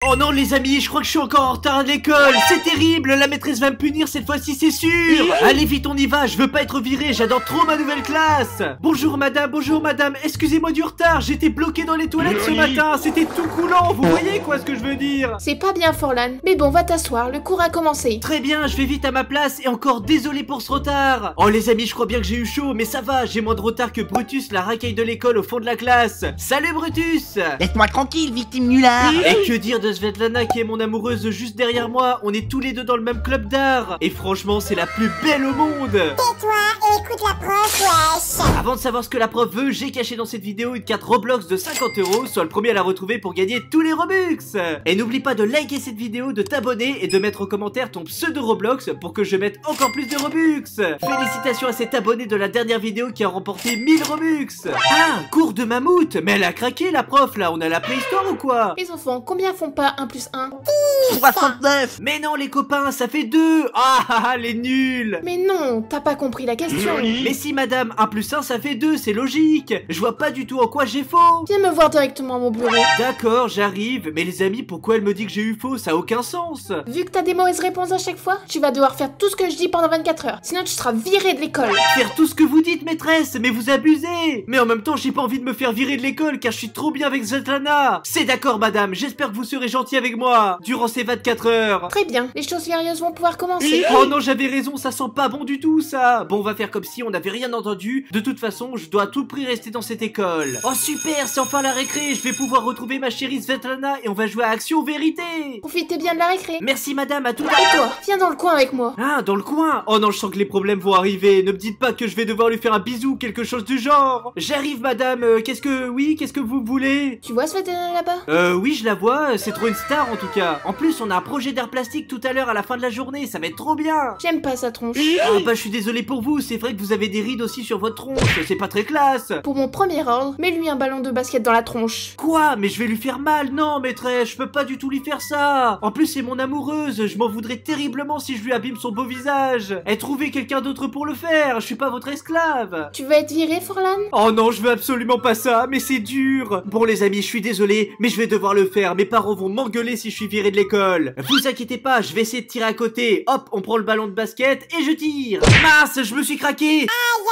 Oh non les amis, je crois que je suis encore en retard à l'école. C'est terrible, la maîtresse va me punir cette fois-ci, c'est sûr. Allez vite, on y va, je veux pas être viré, j'adore trop ma nouvelle classe. Bonjour madame, excusez-moi du retard, j'étais bloqué dans les toilettes ce matin, c'était tout coulant, vous voyez quoi ce que je veux dire? C'est pas bien Forlan, mais bon, va t'asseoir, le cours a commencé. Très bien, je vais vite à ma place et encore désolé pour ce retard. Oh les amis, je crois bien que j'ai eu chaud, mais ça va, j'ai moins de retard que Brutus, la racaille de l'école au fond de la classe. Salut Brutus. Laisse-moi tranquille, victime nullard. Et que dire de Svetlana qui est mon amoureuse juste derrière moi? On est tous les deux dans le même club d'art. Et franchement, c'est la plus belle au monde. Tais-toi et écoute la prof, wesh. Avant de savoir ce que la prof veut, j'ai caché dans cette vidéo une carte Roblox de 50 €. Sois le premier à la retrouver pour gagner tous les Robux. Et n'oublie pas de liker cette vidéo, de t'abonner et de mettre en commentaire ton pseudo Roblox pour que je mette encore plus de Robux. Félicitations à cet abonné de la dernière vidéo qui a remporté 1000 Robux. Ah, cours de mammouth. Mais elle a craqué la prof là, on a la préhistoire ou quoi? Les enfants, combien font pas 1 plus 1? 69. Mais non les copains, ça fait 2. Ah, les nuls. Mais non, t'as pas compris la question. Mais si madame, 1 plus 1 ça fait 2, c'est logique. Je vois pas du tout en quoi j'ai faux. Viens me voir directement à mon bureau. D'accord, j'arrive. Mais les amis, pourquoi elle me dit que j'ai eu faux? Ça a aucun sens. Vu que t'as des mauvaises réponses à chaque fois, tu vas devoir faire tout ce que je dis pendant 24 heures. Sinon tu seras viré de l'école. Faire tout ce que vous dites maîtresse, mais vous abusez. Mais en même temps, j'ai pas envie de me faire virer de l'école car je suis trop bien avec Svetlana. C'est d'accord madame, j'espère que vous serez gentil avec moi durant ces 24 heures. Très bien, les choses sérieuses vont pouvoir commencer. Oh non, j'avais raison, ça sent pas bon du tout ça. Bon, on va faire comme si on n'avait rien entendu. De toute façon, je dois à tout prix rester dans cette école. Oh super, c'est enfin la récré. Je vais pouvoir retrouver ma chérie Svetlana et on va jouer à Action Vérité. Profitez bien de la récré. Merci madame, à tout à Et l'heure. toi, viens dans le coin avec moi. Ah, dans le coin. Oh non, je sens que les problèmes vont arriver. Ne me dites pas que je vais devoir lui faire un bisou, quelque chose du genre. J'arrive madame, qu'est-ce que vous voulez? Tu vois Svetlana là-bas? Oui, je la vois, c'est trop une star en tout cas. En plus, on a un projet d'art plastique tout à l'heure à la fin de la journée, ça va être trop bien. J'aime pas sa tronche. Ah bah je suis désolé pour vous, c'est vrai que vous avez des rides aussi sur votre tronche, c'est pas très classe. Pour mon premier ordre, mets-lui un ballon de basket dans la tronche. Quoi? Mais je vais lui faire mal? Non maîtresse, je peux pas du tout lui faire ça. En plus c'est mon amoureuse, je m'en voudrais terriblement si je lui abîme son beau visage. Et trouvez quelqu'un d'autre pour le faire, je suis pas votre esclave. Tu veux être viré, Forlan? Oh non, je veux absolument pas ça, mais c'est dur. Bon les amis, je suis désolé, mais je vais devoir le faire. Mes parents vont m'engueuler si je suis viré de l'école. Vous inquiétez pas, je vais essayer de tirer à côté. Hop, on prend le ballon de basket et je tire. Mince, je me suis craqué. Aïe,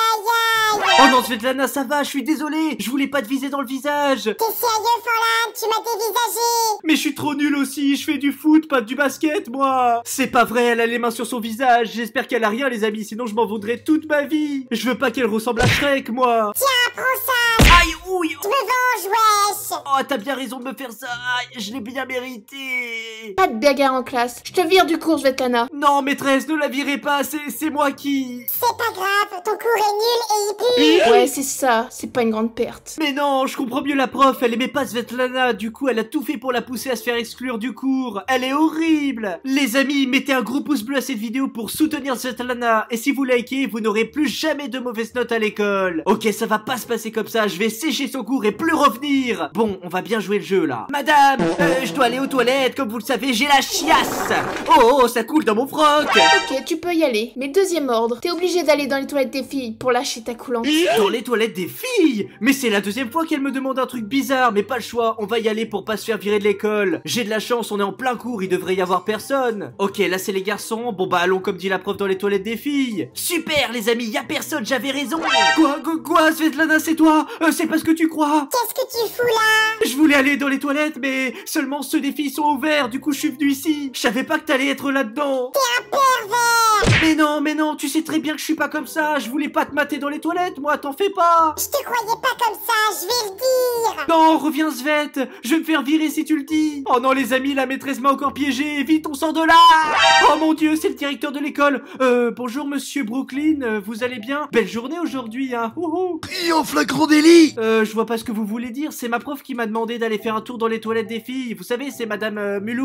aïe, aïe. Oh non Svetlana, ça va, je suis désolé. Je voulais pas te viser dans le visage. T'es sérieux, Forlan? Tu m'as dévisagé. Mais je suis trop nul aussi, je fais du foot, pas du basket moi. C'est pas vrai, elle a les mains sur son visage. J'espère qu'elle a rien les amis, sinon je m'en voudrais toute ma vie. Je veux pas qu'elle ressemble à Shrek moi. Tiens, prends ça. Aïe, ouille. Je me venge, wesh. Oh, t'as bien raison de me faire ça. Aïe, je l'ai bien mérité. Pas de bagarre en classe. Je te vire du cours, Svetlana. Non maîtresse, ne la virez pas, c'est moi qui... C'est pas grave, ton cours est nul et il pue. Ouais, c'est ça. C'est pas une grande perte. Mais non, je comprends mieux la prof, elle aimait pas Svetlana, du coup elle a tout fait pour la pousser à se faire exclure du cours. Elle est horrible. Les amis, mettez un gros pouce bleu à cette vidéo pour soutenir Svetlana. Et si vous likez, vous n'aurez plus jamais de mauvaises notes à l'école. Ok, ça va pas se passer comme ça, je vais sécher son cours et plus revenir. Bon, on va bien jouer le jeu là. Madame, je dois aller aux toilettes, comme vous le savez, j'ai la chiasse. Oh, ça coule dans mon froc. Ok, tu peux y aller. Mais deuxième ordre, t'es obligé d'aller dans les toilettes des filles pour lâcher ta coulante. Dans les toilettes des filles? Mais c'est la deuxième fois qu'elle me demande un truc bizarre, mais pas le choix, on va y aller pour pas se faire virer de l'école. J'ai de la chance, on est en plein cours, il devrait y avoir personne. Ok, là c'est les garçons, bon bah allons comme dit la prof dans les toilettes des filles. Super les amis, y a personne, j'avais raison. Quoi, Svetlana, c'est toi? C'est pas ce que tu crois. Qu'est-ce que tu fous là? Je voulais aller dans les toilettes, mais seulement ceux des filles sont ouverts, du coup je suis venu ici. Je savais pas que t'allais être là-dedans. T'es un pervers. Mais non, tu sais très bien que je suis pas comme ça, je voulais pas te mater dans les toilettes, moi, t'en fais pas. Je te croyais pas comme ça, je vais le dire. Non, reviens Svet, je vais me faire virer si tu le dis. Oh non les amis, la maîtresse m'a encore piégé, vite on sort de là. Oh mon dieu, c'est le directeur de l'école. Bonjour monsieur Brooklyn, vous allez bien? Belle journée aujourd'hui, hein. Pris en flagrant délit. Je vois pas ce que vous voulez dire, c'est ma prof qui m'a demandé d'aller faire un tour dans les toilettes des filles. Vous savez, c'est madame Mulou.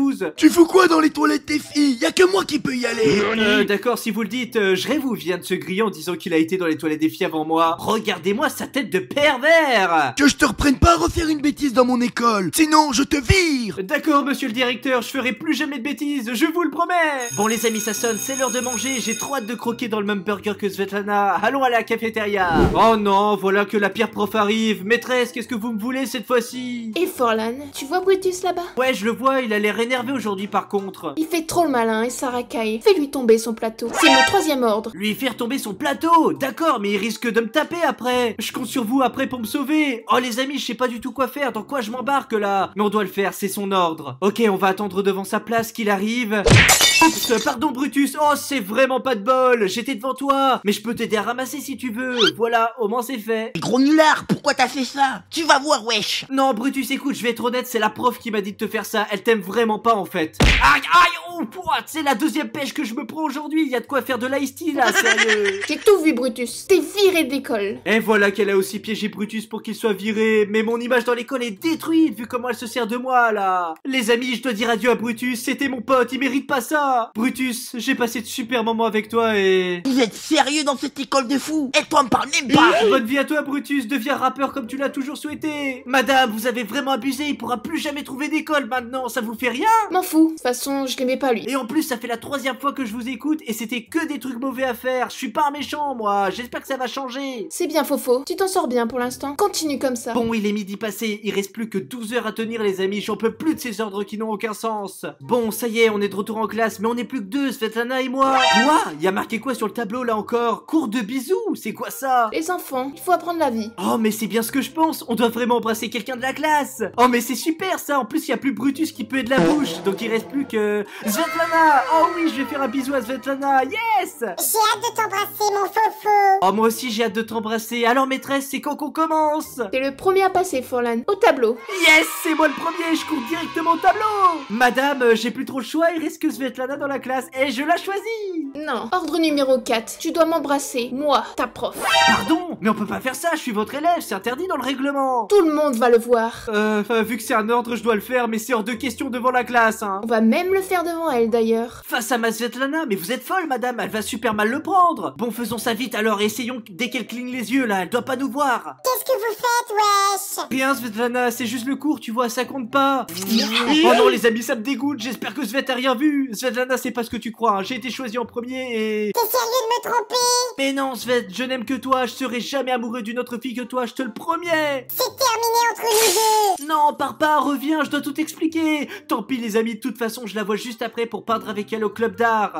jalouse. Tu fous quoi dans les toilettes des filles? Y'a que moi qui peux y aller. D'accord, si vous le dites, Jrevou vient de se griller en disant qu'il a été dans les toilettes des filles avant moi. Regardez-moi sa tête de pervers. Que je te reprenne pas à refaire une bêtise dans mon école, sinon je te vire. D'accord, monsieur le directeur, je ferai plus jamais de bêtises, je vous le promets. Bon les amis, ça sonne, c'est l'heure de manger, j'ai trop hâte de croquer dans le même burger que Svetlana. Allons à la cafétéria. Oh non, voilà que la pire prof arrive. Maîtresse, qu'est-ce que vous me voulez cette fois-ci? Et Forlan, tu vois Brutus là-bas? Ouais, je le vois, il a l'air énervé aujourd'hui par contre. Il fait trop le malin et ça racaille. Fais-lui tomber son plateau. C'est mon 3e ordre. Lui faire tomber son plateau. D'accord, mais il risque de me taper après. Je compte sur vous après pour me sauver. Oh les amis, je sais pas du tout quoi faire. Dans quoi je m'embarque là? Mais on doit le faire, c'est son ordre. Ok, on va attendre devant sa place qu'il arrive. Oups, pardon Brutus. Oh, c'est vraiment pas de bol. J'étais devant toi. Mais je peux t'aider à ramasser si tu veux. Voilà, au moins c'est fait. Gros nulard, pourquoi t'as fait ça? Tu vas voir, wesh. Non Brutus, écoute, je vais être honnête, c'est la prof qui m'a dit de te faire ça. Elle t'aime vraiment pas en fait. Aïe, aïe, oh, c'est la 2e pêche que je me prends aujourd'hui. Il y a de quoi faire de l'ice tea là, sérieux. J'ai tout vu Brutus. T'es viré de l'école. Et voilà qu'elle a aussi piégé Brutus pour qu'il soit viré. Mais mon image dans l'école est détruite vu comment elle se sert de moi là. Les amis, je dois dire adieu à Brutus. C'était mon pote, il mérite pas ça. Brutus, j'ai passé de super moments avec toi et... Vous êtes sérieux dans cette école de fous? Et toi me parle même pas. Bonne vie à toi Brutus, deviens rappeur comme tu l'as toujours souhaité. Madame, vous avez vraiment abusé, il pourra plus jamais trouver d'école maintenant, ça vous fait rien? M'en fous. De toute façon, je l'aimais pas lui. Et en plus, ça fait la 3e fois que je vous écoute et c'était que des trucs mauvais à faire. Je suis pas un méchant moi, j'espère que ça va changer. C'est bien Fofo. Tu t'en sors bien pour l'instant. Continue comme ça. Bon, il est midi passé, il reste plus que 12 heures à tenir les amis, j'en peux plus de ces ordres qui n'ont aucun sens. Bon, ça y est, on est de retour en classe, mais on est plus que 2, Svetlana et moi. Quoi? Y a marqué quoi sur le tableau là encore? Cours de bisous, c'est quoi ça? Les enfants, il faut apprendre la vie. Oh mais c'est bien ce que je pense, on doit vraiment embrasser quelqu'un de la classe. Oh mais c'est super ça, en plus il y a plus Brutus qui peut être de la bouche, donc il reste plus que Svetlana. Oh oui, je vais faire un bisou à Svetlana, yes. J'ai hâte de t'embrasser, mon fofo. Oh moi aussi j'ai hâte de t'embrasser, alors maîtresse, c'est quand qu'on commence? T'es le premier à passer Forlan. Au tableau. Yes, c'est moi le premier, je cours directement au tableau. Madame, j'ai plus trop le choix, il reste que Svetlana dans la classe, et je la choisis. Non. Ordre numéro 4. Tu dois m'embrasser. Moi, ta prof. Pardon, mais on peut pas faire ça, je suis votre élève, c'est interdit dans le règlement. Tout le monde va le voir. Vu que c'est un ordre, je dois le faire, mais c'est hors de question devant la classe, hein. On va même le faire devant elle d'ailleurs. Face à ma Svetlana, mais vous êtes folle, madame, elle va super mal le prendre. Bon, faisons ça vite alors, essayons dès qu'elle cligne les yeux, là, elle doit pas nous voir. Qu'est-ce que vous faites, wesh? Rien, Svetlana, c'est juste le cours, tu vois, ça compte pas. Oh non, les amis, ça me dégoûte, j'espère que Svet a rien vu. Svetlana, c'est pas ce que tu crois, hein. J'ai été choisi en premier et... T'es sérieux de me tromper? Mais non, Svet, je n'aime que toi, je serai jamais amoureux d'une autre fille que toi, je te le promets. C'est terminé entre nous deux. Non, pars pas, reviens, je dois tout expliquer. Tant pis les amis, de toute façon, je la vois juste après pour peindre avec elle au club d'art.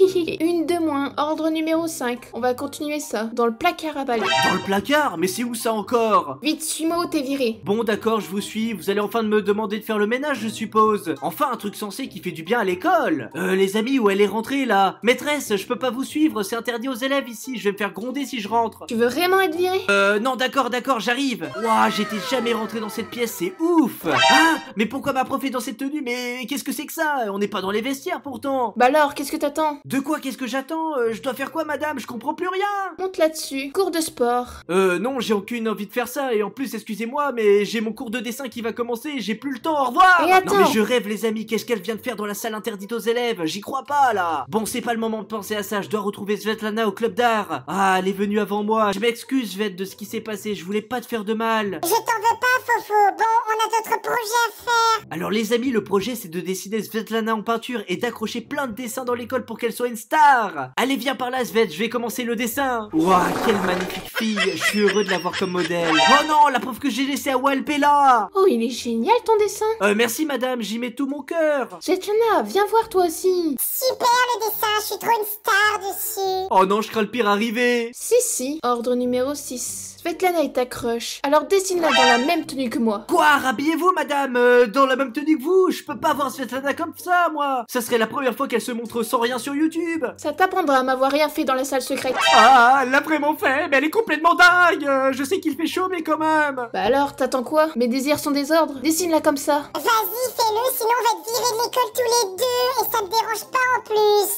Une de moins. Ordre numéro 5. On va continuer ça. Dans le placard à balai. Dans le placard? Mais c'est où ça encore? Vite, suis-moi ou t'es viré. Bon d'accord, je vous suis, vous allez enfin me demander de faire le ménage je suppose. Enfin un truc sensé qui fait du bien à l'école. Les amis, où elle est rentrée là? Maîtresse, je peux pas vous suivre, c'est interdit aux élèves ici, je vais me faire gronder si je rentre. Tu veux vraiment être viré? Non d'accord, j'arrive. Ouah, j'étais jamais rentré dans cette pièce, c'est ouf. Ah, mais pourquoi ma prof est dans cette tenue? Mais qu'est-ce que c'est que ça? On n'est pas dans les vestiaires pourtant. Bah alors, qu'est-ce que t'attends? De quoi, qu'est-ce que j'attends? Je dois faire quoi madame? Je comprends plus rien. Monte là-dessus. Cours de sport. Non, j'ai aucune envie de faire ça, et en plus, excusez-moi, mais j'ai mon cours de dessin qui va commencer, et j'ai plus le temps, au revoir! Et attends! Non mais je rêve les amis, qu'est-ce qu'elle vient de faire dans la salle interdite aux élèves? J'y crois pas là! Bon, c'est pas le moment de penser à ça, je dois retrouver Svetlana au club d'art. Ah, elle est venue avant moi, je m'excuse Svet de ce qui s'est passé, je voulais pas te faire de mal. Je t'en veux pas, Fofo. Bon, on a d'autres projets à faire. Alors les amis, le projet c'est de dessiner Svetlana en peinture et d'accrocher plein de dessins dans l'école pour qu'elle soit une star. Allez, viens par là Svet, je vais commencer le dessin. Ouah, quelle magnifique fille, je suis heureux de l'avoir comme modèle. Oh non, la prof que j'ai laissée à Walp est là. Oh, il est génial ton dessin. Merci madame, j'y mets tout mon cœur. Svetlana, viens voir toi aussi. Super le dessin, je suis trop une star dessus. Oh non, je crains le pire arriver. Si, ordre numéro 6. Svetlana est ta crush, alors dessine-la dans la même tenue que moi. Quoi, rhabillez-vous madame, dans la même tenue que vous? Je peux pas voir Svetlana comme ça, moi. Ça serait la première fois qu'elle se montre sans rien sur YouTube. Ça t'apprendra à m'avoir rien fait dans la salle secrète. Ah, elle l'a vraiment fait, mais elle est complètement dingue. Je sais qu'il fait chaud, mais quand même. Bah alors, t'attends quoi? Mes désirs sont des ordres, dessine-la comme ça. Vas-y, fais-le, sinon on va te virer de l'école tous les deux. Et ça te dérange pas en plus.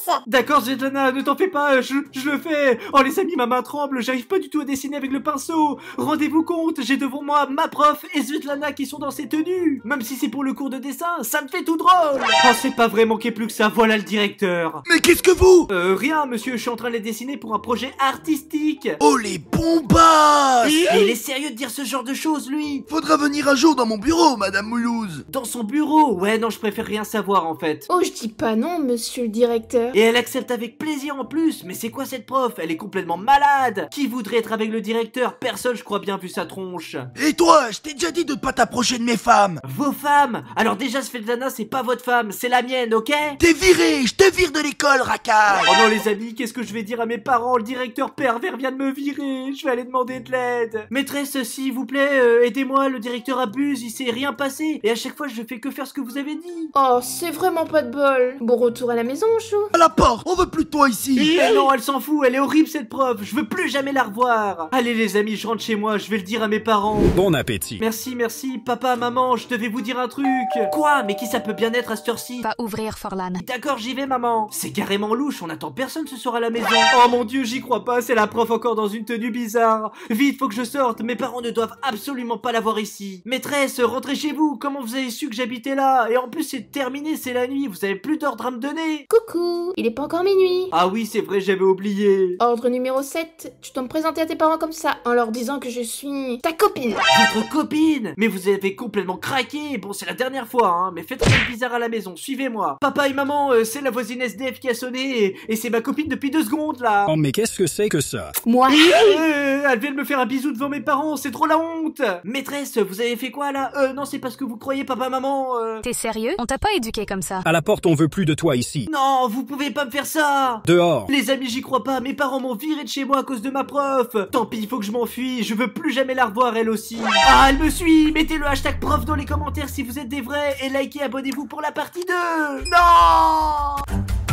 D'accord Svetlana, ne t'en fais pas, je le fais. Oh les amis, ma main tremble, j'arrive pas du tout à dessiner avec le pinceau. Rendez-vous compte, j'ai devant moi ma prof et Svetlana qui sont dans ses tenues. Même si c'est pour le cours de dessin, ça me fait tout drôle. Oh c'est pas vrai, manquait plus que ça, voilà le directeur. Mais qu'est-ce que vous? Rien monsieur, je suis en train de les dessiner pour un projet artistique. Oh les bombasses! Et il est sérieux de dire ce genre de choses lui? Faudra venir un jour dans mon bureau, Madame Moulouse. Dans son bureau? Ouais non, je préfère rien savoir en fait. Oh, je dis pas non, monsieur le directeur. Et elle accepte avec plaisir en plus. Mais c'est quoi cette prof? Elle est complètement malade. Qui voudrait être avec le directeur? Personne, je crois bien, vu sa tronche. Et toi, je t'ai déjà dit de pas t'approcher de mes femmes. Vos femmes? Alors déjà, Svetlana, c'est pas votre femme, c'est la mienne, ok? T'es viré, je te vire de l'école, racaille. Oh non les amis, qu'est-ce que je vais dire à mes parents? Le directeur pervers vient de me virer. Je vais aller demander de l'aide. Maîtresse, s'il vous plaît, aidez-moi, le directeur abuse, il s'est rien passé. Et à chaque fois, je fais que faire ce que vous avez dit. Oh, c'est vraiment pas de bol. Bon retour à la maison, chou. À la porte, on veut plus de toi ici. Mais non, elle s'en fout, elle est horrible cette prof. Je veux plus jamais la revoir. Allez les amis, je rentre chez moi, je vais le dire à mes parents. Bon appétit. Merci, merci, papa, maman, je devais vous dire un truc. Quoi? Mais qui ça peut bien être à cette heure-ci? Va ouvrir, Forlan. D'accord, j'y vais, maman. C'est carrément louche, on attend personne ce soir à la maison. Oh mon dieu, j'y crois pas, c'est la prof encore dans une tenue bizarre. Vite, faut que je sorte, mes parents ne doivent absolument pas la voir ici. Maîtresse, rentrez chez vous, comment vous avez su que j'habitais là? Et en plus, c'est terminé, c'est la nuit, vous avez plus d'ordre à me donner. Coucou, il est pas encore minuit. Ah oui, c'est vrai, j'avais oublié. Ordre numéro 7, tu dois me présenter à tes parents comme ça, en leur disant que je suis ta copine. Votre copine? Mais vous avez complètement craqué. Bon, c'est la dernière fois, hein, mais faites rien de bizarre à la maison, suivez-moi. Papa et maman, c'est la voisine SDF qui a sonné et c'est ma copine depuis 2 secondes, là. Oh, mais qu'est-ce que c'est que ça? Moi? Elle vient de me faire un bisou devant mes parents, c'est trop la honte. Maîtresse, vous avez fait quoi, là? Non, c'est parce que vous croyez papa, maman, T'es sérieux? On t'a pas éduqué comme ça. À la porte, on veut plus de toi ici. Non, vous pouvez pas me faire ça. Dehors. Les amis, j'y crois pas, mes parents m'ont viré de chez moi à cause de ma prof. Tant pis, il faut que je m'enfuis, je veux plus jamais la revoir elle aussi. Ah, elle me suit. Mettez le hashtag prof dans les commentaires si vous êtes des vrais et likez, abonnez-vous pour la partie 2. Non.